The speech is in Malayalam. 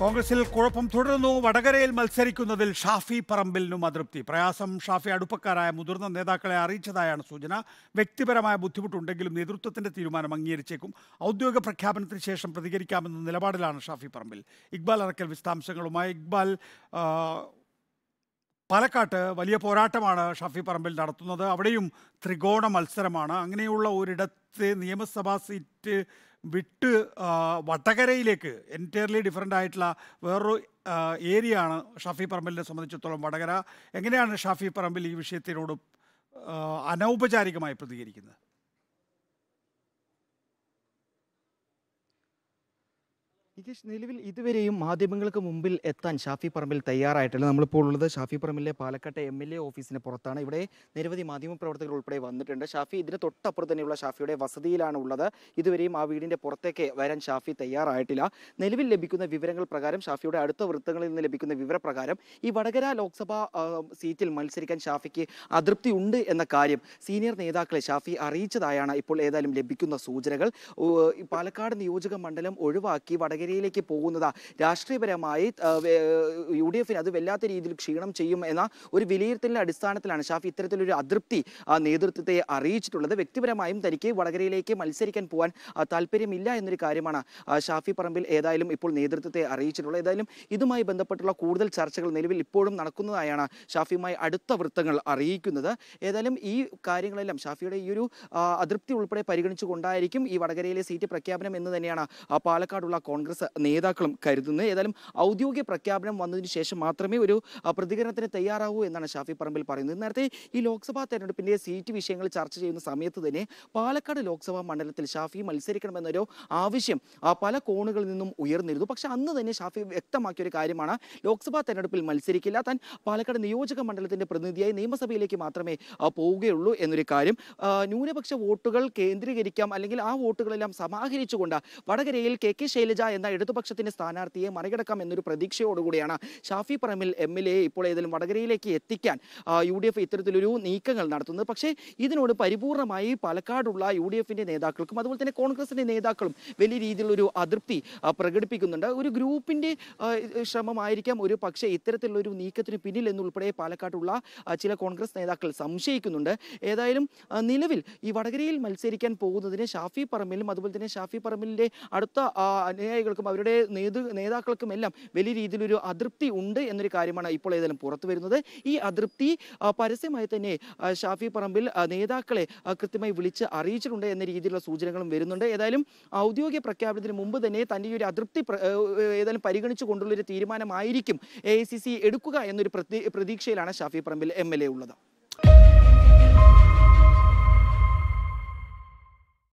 കോൺഗ്രസിൽ കുഴപ്പം തുടരുന്നു. വടകരയിൽ മത്സരിക്കുന്നതിൽ ഷാഫി പറമ്പിലിനും അതൃപ്തി. പ്രയാസം ഷാഫി അടുപ്പക്കാരായ മുതിർന്ന നേതാക്കളെ അറിയിച്ചതായാണ് സൂചന. വ്യക്തിപരമായ ബുദ്ധിമുട്ടുണ്ടെങ്കിലും നേതൃത്വത്തിന്റെ തീരുമാനം അംഗീകരിച്ചേക്കും. ഔദ്യോഗിക പ്രഖ്യാപനത്തിന് ശേഷം പ്രതികരിക്കാമെന്ന നിലപാടിലാണ് ഷാഫി പറമ്പിൽ. ഇക്ബാൽ അറക്കൽ വിശദാംശങ്ങളുമായി. ഇക്ബാൽ, പാലക്കാട്ട് വലിയ പോരാട്ടമാണ് ഷാഫി പറമ്പിൽ നടത്തുന്നത്. അവിടെയും ത്രികോണ മത്സരമാണ്. അങ്ങനെയുള്ള ഒരിടത്ത് നിയമസഭാ സീറ്റ് വിട്ട് വടകരയിലേക്ക് എൻറ്റയർലി ഡിഫറൻ്റ് ആയിട്ടുള്ള വേറൊരു ഏരിയ ആണ് ഷാഫി പറമ്പിലിനെ സംബന്ധിച്ചിടത്തോളം വടകര. എങ്ങനെയാണ് ഷാഫി പറമ്പിൽ ഈ വിഷയത്തിനോട് അനൗപചാരികമായി പ്രതികരിക്കുന്നത്? നിലവിൽ ഇതുവരെയും മാധ്യമങ്ങൾക്ക് മുമ്പിൽ എത്താൻ ഷാഫി പറമ്പിൽ തയ്യാറായിട്ടില്ല. നമ്മളിപ്പോൾ ഉള്ളത് ഷാഫി പറമ്പിലെ പാലക്കാട്ടെ MLA ഓഫീസിന് പുറത്താണ്. ഇവിടെ നിരവധി മാധ്യമപ്രവർത്തകർ ഉൾപ്പെടെ വന്നിട്ടുണ്ട്. ഷാഫി ഇതിന് തൊട്ടപ്പുറത്ത് തന്നെയുള്ള ഷാഫിയുടെ വസതിയിലാണ് ഉള്ളത്. ഇതുവരെയും ആ വീടിൻ്റെ പുറത്തേക്ക് വരാൻ ഷാഫി തയ്യാറായിട്ടില്ല. നിലവിൽ ലഭിക്കുന്ന വിവരങ്ങൾ പ്രകാരം, ഷാഫിയുടെ അടുത്ത വൃത്തങ്ങളിൽ നിന്ന് ലഭിക്കുന്ന വിവരപ്രകാരം ഈ വടകര ലോക്സഭാ സീറ്റിൽ മത്സരിക്കാൻ ഷാഫിക്ക് അതൃപ്തി ഉണ്ട് എന്ന കാര്യം സീനിയർ നേതാക്കളെ ഷാഫി അറിയിച്ചതായാണ് ഇപ്പോൾ ഏതായാലും ലഭിക്കുന്ന സൂചനകൾ. പാലക്കാട് നിയോജക മണ്ഡലം ഒഴിവാക്കി വടകരയിലേക്ക് പോകുന്നത് രാഷ്ട്രീയപരമായി UDF അത് വല്ലാത്ത രീതിയിൽ ക്ഷീണം ചെയ്യും എന്ന ഒരു വിലയിരുത്തലിന്റെ അടിസ്ഥാനത്തിലാണ് ഷാഫി ഇത്തരത്തിലൊരു അതൃപ്തി നേതൃത്വത്തെ അറിയിച്ചിട്ടുള്ളത്. വ്യക്തിപരമായും തനിക്ക് വടകരയിലേക്ക് മത്സരിക്കാൻ പോകാൻ താല്പര്യമില്ല എന്നൊരു കാര്യമാണ് ഷാഫി പറമ്പിൽ ഏതായാലും ഇപ്പോൾ നേതൃത്വത്തെ അറിയിച്ചിട്ടുള്ളത്. ഏതായാലും ഇതുമായി ബന്ധപ്പെട്ടുള്ള കൂടുതൽ ചർച്ചകൾ നിലവിൽ ഇപ്പോഴും നടക്കുന്നതായാണ് ഷാഫിയുമായി അടുത്ത വൃത്തങ്ങൾ അറിയിക്കുന്നത്. ഏതായാലും ഈ കാര്യങ്ങളെല്ലാം ഷാഫിയുടെ ഈ ഒരു അതൃപ്തി ഉൾപ്പെടെ പരിഗണിച്ചുകൊണ്ടായിരിക്കും ഈ വടകരയിലെ സീറ്റ് പ്രഖ്യാപനം എന്ന് തന്നെയാണ് പാലക്കാടുള്ള കോൺഗ്രസ് നേതാക്കളും കരുതുന്നത്. ഏതായാലും ഔദ്യോഗിക പ്രഖ്യാപനം വന്നതിന് ശേഷം മാത്രമേ ഒരു പ്രതികരണത്തിന് തയ്യാറാവൂ എന്നാണ് ഷാഫി പറമ്പിൽ പറയുന്നത്. നേരത്തെ ഈ ലോക്സഭാ തെരഞ്ഞെടുപ്പിന്റെ സീറ്റ് വിഷയങ്ങൾ ചർച്ച ചെയ്യുന്ന സമയത്ത് തന്നെ പാലക്കാട് ലോക്സഭാ മണ്ഡലത്തിൽ ഷാഫി മത്സരിക്കണമെന്നൊരു ആവശ്യം പല കോണുകളിൽ നിന്നും ഉയർന്നിരുന്നു. പക്ഷെ അന്ന് തന്നെ ഷാഫി വ്യക്തമാക്കിയ ഒരു കാര്യമാണ് ലോക്സഭാ തെരഞ്ഞെടുപ്പിൽ മത്സരിക്കില്ല, താൻ പാലക്കാട് നിയോജക മണ്ഡലത്തിന്റെ പ്രതിനിധിയായി നിയമസഭയിലേക്ക് മാത്രമേ പോവുകയുള്ളൂ എന്നൊരു കാര്യം. ന്യൂനപക്ഷ വോട്ടുകൾ കേന്ദ്രീകരിക്കാം, അല്ലെങ്കിൽ ആ വോട്ടുകളെല്ലാം സമാഹരിച്ചുകൊണ്ട് വടകരയിൽ KK ശൈലജ എന്ന ഇടതുപക്ഷത്തിന്റെ സ്ഥാനാർത്ഥിയെ മറികടക്കാം എന്നൊരു പ്രതീക്ഷയോടുകൂടിയാണ് ഷാഫി പറമ്പിൽ MLA ഇപ്പോൾ ഏതായാലും വടകരയിലേക്ക് എത്തിക്കാൻ UDF ഇത്തരത്തിലൊരു നീക്കങ്ങൾ നടത്തുന്നത്. പക്ഷേ ഇതിനോട് പരിപൂർണമായി പാലക്കാടുള്ള UDFന്റെ നേതാക്കൾക്കും അതുപോലെ തന്നെ കോൺഗ്രസിന്റെ നേതാക്കളും വലിയ രീതിയിലുള്ളൊരു അതൃപ്തി പ്രകടിപ്പിക്കുന്നുണ്ട്. ഒരു ഗ്രൂപ്പിന്റെ ശ്രമമായിരിക്കാം ഒരു പക്ഷേ ഇത്തരത്തിലുള്ളൊരു നീക്കത്തിന് പിന്നിൽ എന്നുൾപ്പെടെ പാലക്കാടുള്ള ചില കോൺഗ്രസ് നേതാക്കൾ സംശയിക്കുന്നുണ്ട്. ഏതായാലും നിലവിൽ ഈ വടകരയിൽ മത്സരിക്കാൻ പോകുന്നതിന് ഷാഫി പറമ്പിലും അതുപോലെ തന്നെ ഷാഫി പറമ്പിലിന്റെ അടുത്ത അനുയായികൾക്കും അവരുടെ നേതാക്കൾക്കും എല്ലാം വലിയ രീതിയിലൊരു അതൃപ്തി ഉണ്ട് എന്നൊരു കാര്യമാണ് ഇപ്പോൾ ഏതായാലും പുറത്തു വരുന്നത്. ഈ അതൃപ്തി പരസ്യമായി തന്നെ ഷാഫി പറമ്പിൽ നേതാക്കളെ കൃത്യമായി വിളിച്ച് അറിയിച്ചിട്ടുണ്ട് എന്ന രീതിയിലുള്ള സൂചനകളും വരുന്നുണ്ട്. ഏതായാലും ഔദ്യോഗിക പ്രഖ്യാപനത്തിന് മുമ്പ് തന്നെ തൻ്റെ ഈ ഒരു അതൃപ്തി ഏതായാലും പരിഗണിച്ചു കൊണ്ടുള്ളൊരു തീരുമാനമായിരിക്കും AICC എടുക്കുക എന്നൊരു പ്രതീക്ഷയിലാണ് ഷാഫി പറമ്പിൽ MLA ഉള്ളത്.